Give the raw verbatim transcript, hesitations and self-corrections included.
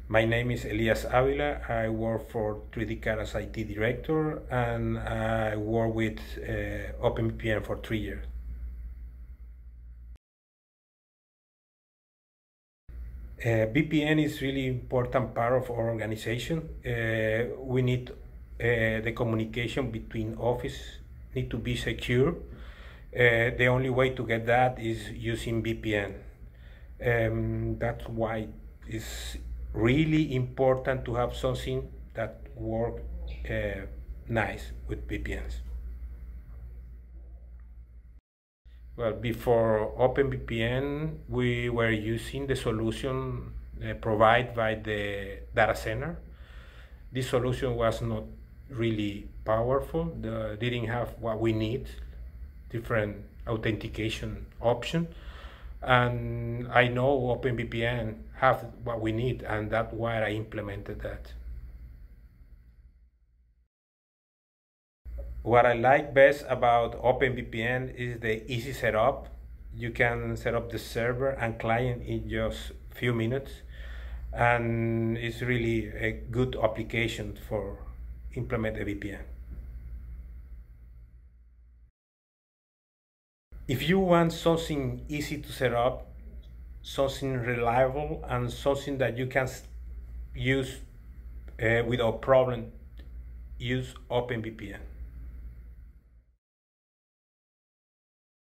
My name is Elias Avila. I work for three D cart as I T director, and I work with uh, OpenVPN for three years. Uh, V P N is really important part of our organization. Uh, we need uh, the communication between office need to be secure. Uh, the only way to get that is using V P N. Um, that's why it's really important to have something that works uh, nice with V P Ns. Well, before OpenVPN, we were using the solution uh, provided by the data center. This solution was not really powerful. The, didn't have what we need, different authentication option. And I know OpenVPN have what we need, and that's why I implemented that. What I like best about OpenVPN is the easy setup. You can set up the server and client in just a few minutes, and it's really a good application for implement a V P N. If you want something easy to set up, something reliable, and something that you can use uh, without problem, use OpenVPN.